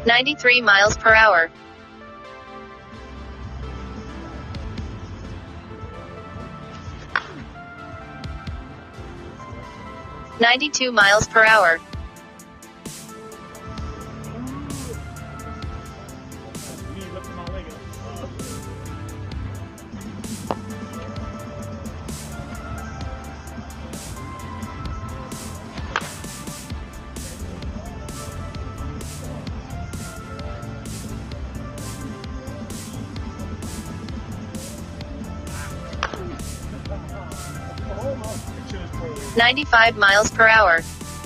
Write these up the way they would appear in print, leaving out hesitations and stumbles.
93 miles per hour. 92 miles per hour. 95 miles per hour.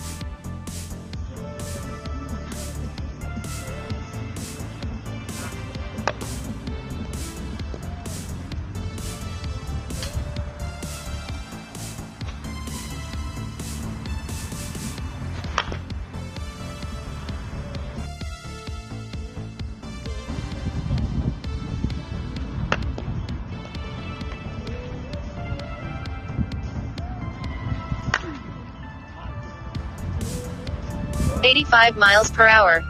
85 miles per hour.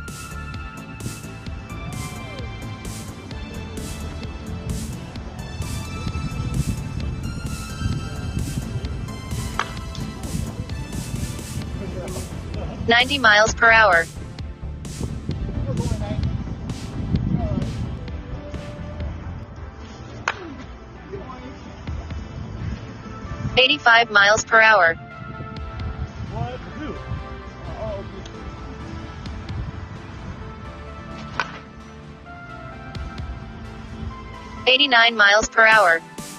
90 miles per hour. 85 miles per hour. 89 miles per hour.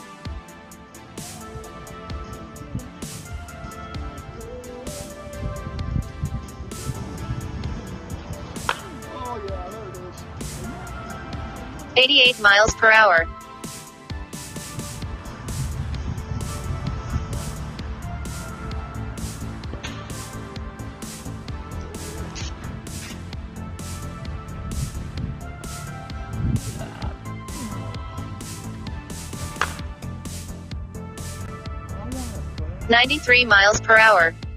88 miles per hour. 93 miles per hour.